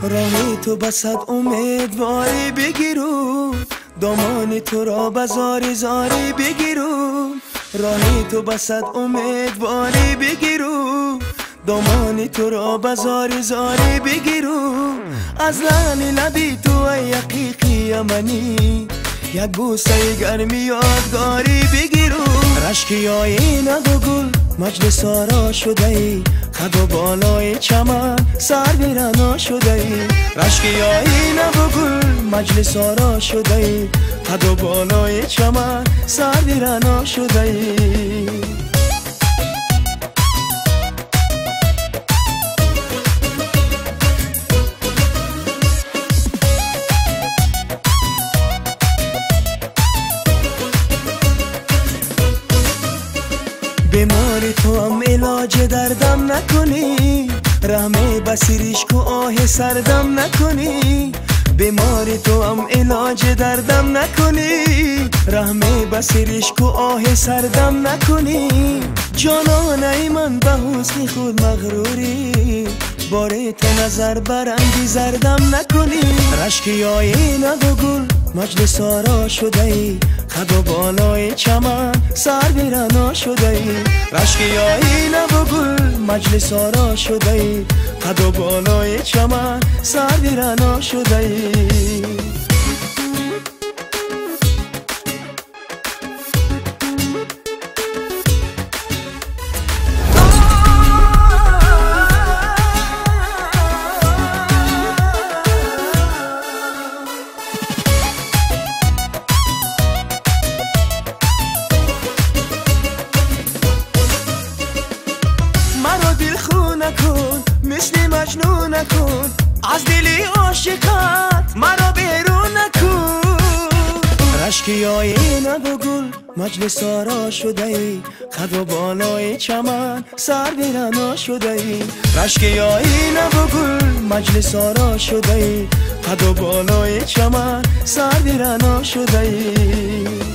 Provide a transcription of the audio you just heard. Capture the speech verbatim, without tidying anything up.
راهی تو بسد امیدواری بگیرو، دامان تو را بزاری زاری بگیرو. راهی تو بسد امیدواری بگیرو، دامان تو را بزاری زاری بگیرو. از لعن لبی تو ای حقیقی یمنی، یک بوسه گرمی یادگاری بگیرو. رشکی آینه و گل مجلس آرا شده ای، قد و بالای چمن سر بیرنا شده ای. رشکی آینه و گل مجلس آرا شده ای، قد و بالای چمن سر بیرنا شده ای. بیماری تو هم علاج دردم نکنی، رحمه بسیریش کو آه سردم نکنی. بیماری تو هم علاج دردم نکنی، رحمه بسیریش کو آه سردم نکنی. جانانه من به حسن خود مغروری، باره تو نظر برندی زردم نکنی. رشکی آینه و گل مجلس آرا شده ای، قد و بالای چمن سر بیرنا شده ای. رشکی آینه و گل مجلس آرا شده ای، قد و بالای چمن سر بیرنا شده ای. نکن مثل مجنون نکن، از دلی عاشقت مرا بیرون نکن. رشکی آینه و گل مجلس آرا شده ای، قد و بالای چمن سر بیرنا شده ای. رشکی آینه و گل مجلس آرا شده ای، قد و بالای چمن سر بیرنا شده ای.